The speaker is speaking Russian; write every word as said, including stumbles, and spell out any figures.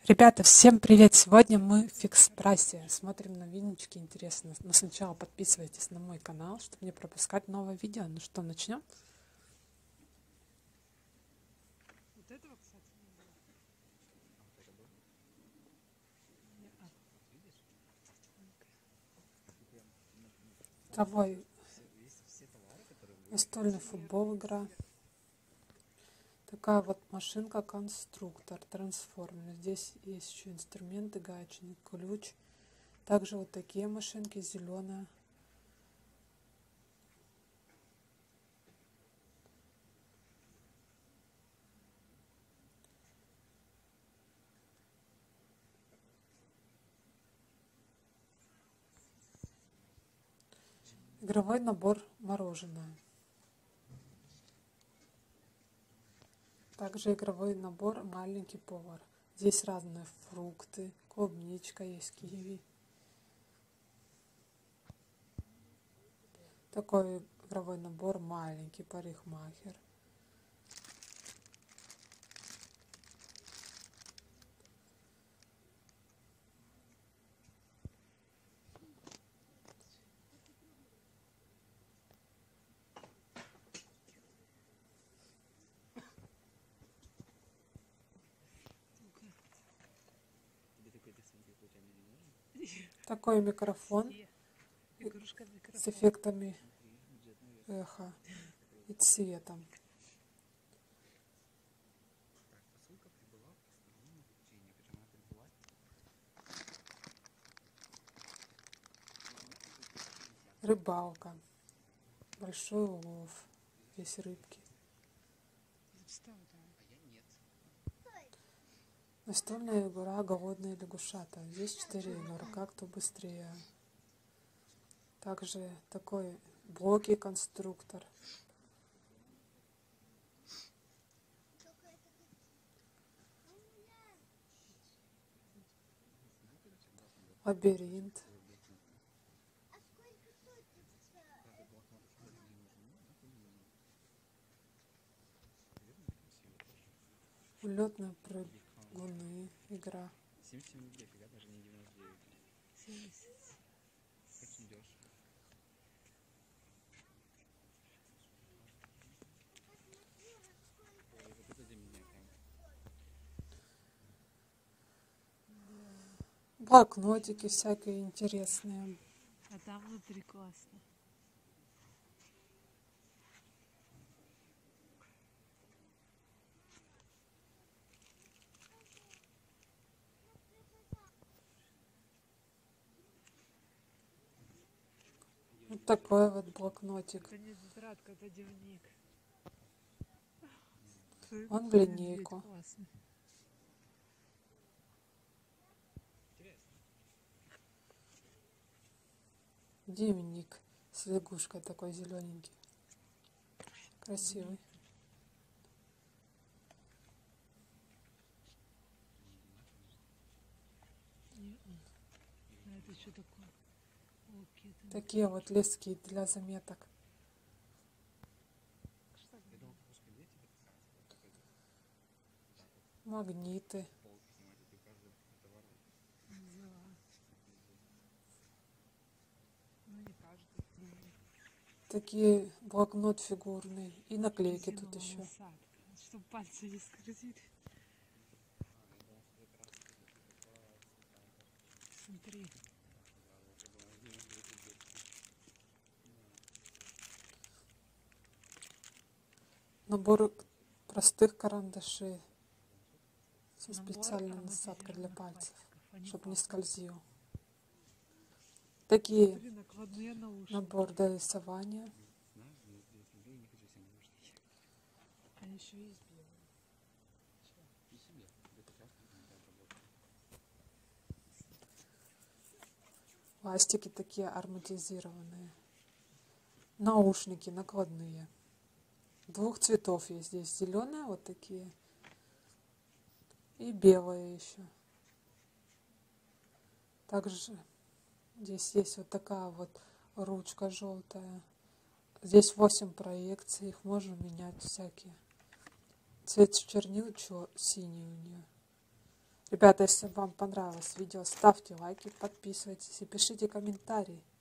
Ребята, всем привет! Сегодня мы в фикс прайсе смотрим новиночки, интересно. Но сначала подписывайтесь на мой канал, чтобы не пропускать новое видео. Ну что, начнем? Вот этого, кстати, не было. Второй настольный футбол игра. Такая вот машинка-конструктор, трансформер. Здесь есть еще инструменты, гаечник, ключ. Также вот такие машинки, зеленая. Игровой набор мороженое. Также игровой набор маленький повар. Здесь разные фрукты, клубничка есть, киви. Такой игровой набор маленький парикмахер. Такой микрофон с эффектами эха и цветом. Рыбалка. Большой улов. Здесь рыбки. Настольная игра «Голодные лягушата». Здесь четыре игрока, кто быстрее. Также такой блоки-конструктор. Лабиринт. Улетные прыгуны. Игра. Блокнотики всякие интересные. А там внутри классно. Вот такой вот блокнотик. Это не тетрадка, это дневник. Он в линейку. Дневник с лягушкой такой зелененький. Красивый. А это что такое? Окей, это... Такие вот листки для заметок. Магниты. Ну, не каждый. Такие блокнот фигурный. И наклейки тут еще. Насадка, чтобы пальцы не скользили. Смотри. Набор простых карандашей. Со Набор специальной насадкой для ароматизированных пальцев, пластиков, чтобы не пахнут. скользил. Такие Смотри, накладные наушники. набор для рисования. А еще есть белые. Пластики такие ароматизированные. Наушники накладные. Двух цветов есть здесь. Зеленые вот такие. И белые еще. Также здесь есть вот такая вот ручка желтая. Здесь восемь проекций. Их можно менять всякие. Цвет чернил чё, синий у нее. Ребята, если вам понравилось видео, ставьте лайки, подписывайтесь и пишите комментарии.